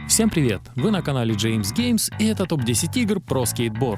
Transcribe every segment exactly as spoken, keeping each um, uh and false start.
Всем привет! Вы на канале James Games, и это топ десять игр про скейтборд.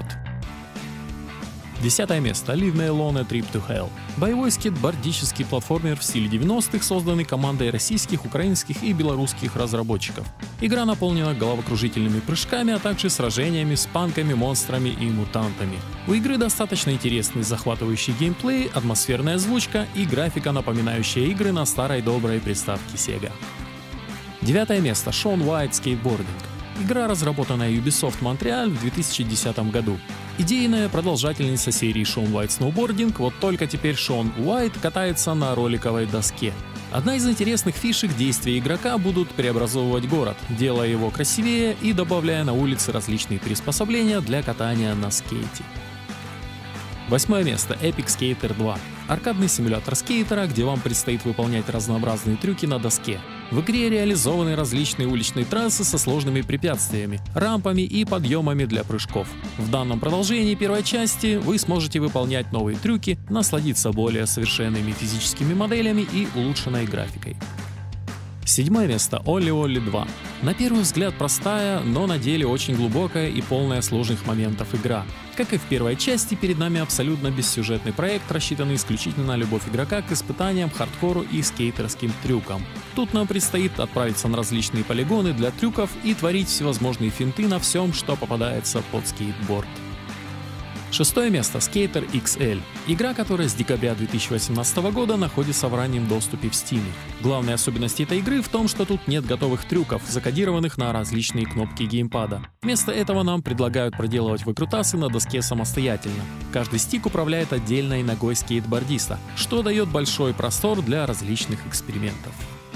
Десятое место. Live Me Alone A Trip to Hell. Боевой скейтбордический платформер в стиле девяностых, созданный командой российских, украинских и белорусских разработчиков. Игра наполнена головокружительными прыжками, а также сражениями с панками, монстрами и мутантами. У игры достаточно интересный захватывающий геймплей, атмосферная озвучка и графика, напоминающая игры на старой доброй приставке Sega. Девятое место. Shaun White Skateboarding. Игра, разработанная Ubisoft Montreal в две тысячи десятом году. Идейная продолжательница серии Shaun White Snowboarding, вот только теперь Шон Уайт катается на роликовой доске. Одна из интересных фишек — действия игрока будут преобразовывать город, делая его красивее и добавляя на улице различные приспособления для катания на скейте. Восьмое место. Epic Skater два. Аркадный симулятор скейтера, где вам предстоит выполнять разнообразные трюки на доске. В игре реализованы различные уличные трассы со сложными препятствиями, рампами и подъемами для прыжков. В данном продолжении первой части вы сможете выполнять новые трюки, насладиться более совершенными физическими моделями и улучшенной графикой. Седьмое место. Ollie Ollie два. На первый взгляд простая, но на деле очень глубокая и полная сложных моментов игра. Как и в первой части, перед нами абсолютно бессюжетный проект, рассчитанный исключительно на любовь игрока к испытаниям, хардкору и скейтерским трюкам. Тут нам предстоит отправиться на различные полигоны для трюков и творить всевозможные финты на всем, что попадается под скейтборд. Шестое место. Skater икс эль. Игра, которая с декабря две тысячи восемнадцатого года находится в раннем доступе в Steam. Главная особенность этой игры в том, что тут нет готовых трюков, закодированных на различные кнопки геймпада. Вместо этого нам предлагают проделывать выкрутасы на доске самостоятельно. Каждый стик управляет отдельной ногой скейтбордиста, что дает большой простор для различных экспериментов.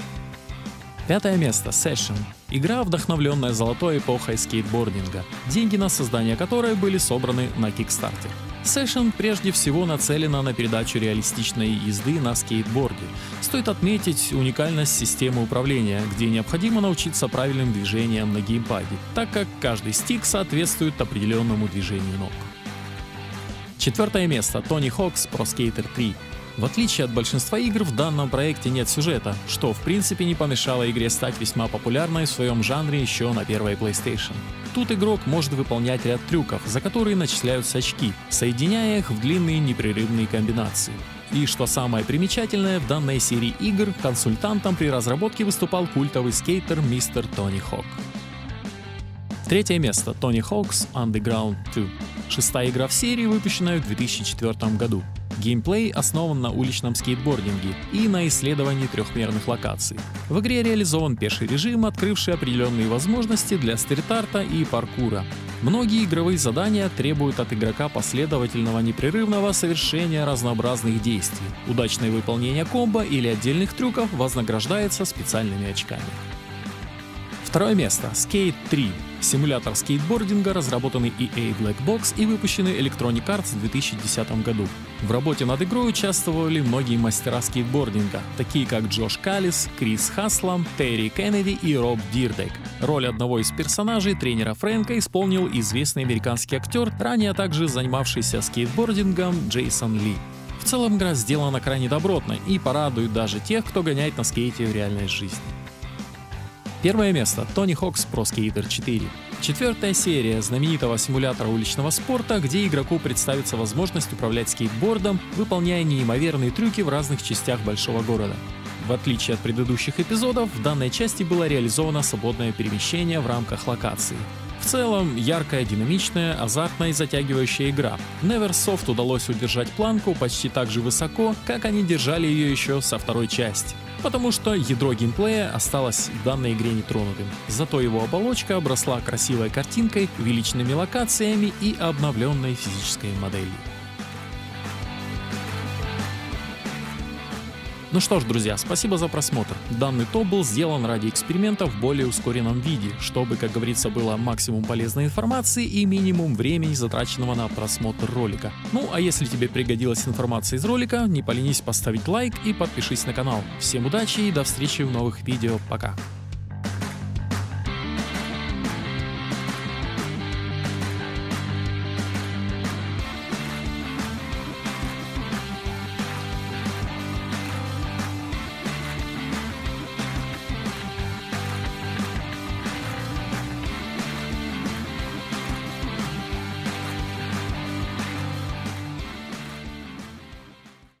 Пятое место. Session. Игра, вдохновленная золотой эпохой скейтбординга, деньги на создание которой были собраны на Kickstarter. Session прежде всего нацелена на передачу реалистичной езды на скейтборде. Стоит отметить уникальность системы управления, где необходимо научиться правильным движениям на геймпаде, так как каждый стик соответствует определенному движению ног. Четвертое место. Tony Hawk's Pro Skater три. В отличие от большинства игр, в данном проекте нет сюжета, что в принципе не помешало игре стать весьма популярной в своем жанре еще на первой PlayStation. Тут игрок может выполнять ряд трюков, за которые начисляются очки, соединяя их в длинные непрерывные комбинации. И что самое примечательное, в данной серии игр консультантом при разработке выступал культовый скейтер мистер Тони Хок. Третье место. Tony Hawk's Underground два. Шестая игра в серии, выпущенная в две тысячи четвёртом году. Геймплей основан на уличном скейтбординге и на исследовании трехмерных локаций. В игре реализован пеший режим, открывший определенные возможности для стрит-арта и паркура. Многие игровые задания требуют от игрока последовательного непрерывного совершения разнообразных действий. Удачное выполнение комбо или отдельных трюков вознаграждается специальными очками. Второе место. Skate три. Симулятор скейтбординга, разработанный и эй Black Box и выпущенный Electronic Arts в две тысячи десятом году. В работе над игрой участвовали многие мастера скейтбординга, такие как Джош Каллис, Крис Хаслам, Терри Кеннеди и Роб Дирдек. Роль одного из персонажей, тренера Фрэнка, исполнил известный американский актер, ранее также занимавшийся скейтбордингом Джейсон Ли. В целом игра сделана крайне добротно и порадует даже тех, кто гоняет на скейте в реальной жизни. Первое место. Tony Hawk's Pro Skater четыре. Четвертая серия знаменитого симулятора уличного спорта, где игроку представится возможность управлять скейтбордом, выполняя неимоверные трюки в разных частях большого города. В отличие от предыдущих эпизодов, в данной части было реализовано свободное перемещение в рамках локации. В целом, яркая, динамичная, азартная и затягивающая игра. Neversoft удалось удержать планку почти так же высоко, как они держали ее еще со второй части. Потому что ядро геймплея осталось в данной игре нетронутым. Зато его оболочка обросла красивой картинкой, увеличенными локациями и обновленной физической моделью. Ну что ж, друзья, спасибо за просмотр. Данный топ был сделан ради эксперимента в более ускоренном виде, чтобы, как говорится, было максимум полезной информации и минимум времени, затраченного на просмотр ролика. Ну а если тебе пригодилась информация из ролика, не поленись поставить лайк и подпишись на канал. Всем удачи и до встречи в новых видео. Пока!